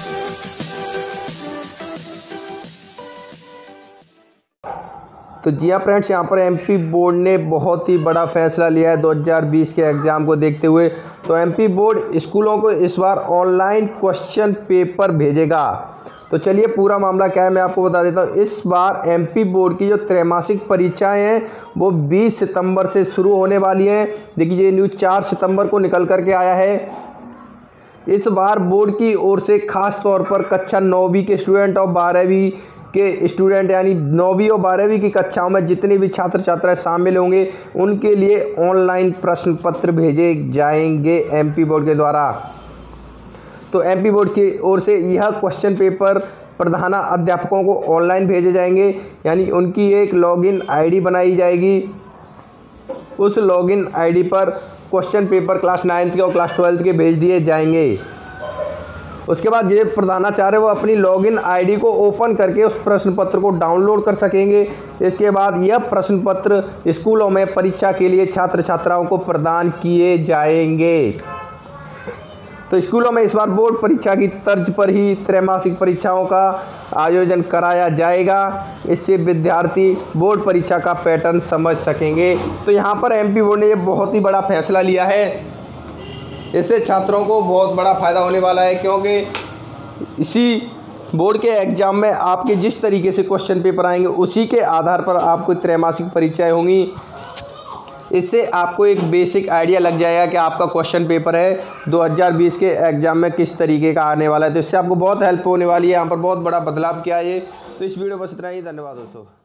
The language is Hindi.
तो जी हाँ फ्रेंड्स, यहाँ पर एमपी बोर्ड ने बहुत ही बड़ा फैसला लिया है 2020 के एग्ज़ाम को देखते हुए। तो एमपी बोर्ड स्कूलों को इस बार ऑनलाइन क्वेश्चन पेपर भेजेगा। तो चलिए पूरा मामला क्या है मैं आपको बता देता हूँ। इस बार एमपी बोर्ड की जो त्रैमासिक परीक्षाएं हैं वो 20 सितंबर से शुरू होने वाली हैं। देखिए ये न्यूज़ 4 सितंबर को निकल करके आया है। इस बार बोर्ड की ओर से खास तौर पर कक्षा 9वीं के स्टूडेंट और 12वीं के स्टूडेंट यानी 9वीं और 12वीं की कक्षाओं में जितने भी छात्र छात्राएं शामिल होंगे उनके लिए ऑनलाइन प्रश्न पत्र भेजे जाएंगे एमपी बोर्ड के द्वारा। तो एमपी बोर्ड की ओर से यह क्वेश्चन पेपर प्रधानाध्यापकों को ऑनलाइन भेजे जाएंगे, यानी उनकी एक लॉगिन आईडी बनाई जाएगी। उस लॉगिन आईडी पर क्वेश्चन पेपर क्लास 9th के और क्लास 12th के भेज दिए जाएंगे। उसके बाद ये प्रधानाचार्य वो अपनी लॉगिन आईडी को ओपन करके उस प्रश्न पत्र को डाउनलोड कर सकेंगे। इसके बाद यह प्रश्न पत्र स्कूलों में परीक्षा के लिए छात्र छात्राओं को प्रदान किए जाएंगे। तो स्कूलों में इस बार बोर्ड परीक्षा की तर्ज पर ही त्रैमासिक परीक्षाओं का आयोजन कराया जाएगा। इससे विद्यार्थी बोर्ड परीक्षा का पैटर्न समझ सकेंगे। तो यहाँ पर एमपी बोर्ड ने ये बहुत ही बड़ा फैसला लिया है। इससे छात्रों को बहुत बड़ा फ़ायदा होने वाला है, क्योंकि इसी बोर्ड के एग्ज़ाम में आपके जिस तरीके से क्वेश्चन पेपर आएंगे उसी के आधार पर आपको त्रैमासिक परीक्षाएं होंगी। इससे आपको एक बेसिक आइडिया लग जाएगा कि आपका क्वेश्चन पेपर है 2020 के एग्ज़ाम में किस तरीके का आने वाला है। तो इससे आपको बहुत हेल्प होने वाली है। यहाँ पर बहुत बड़ा बदलाव किया है ये। तो इस वीडियो बस इतना ही। धन्यवाद दोस्तों।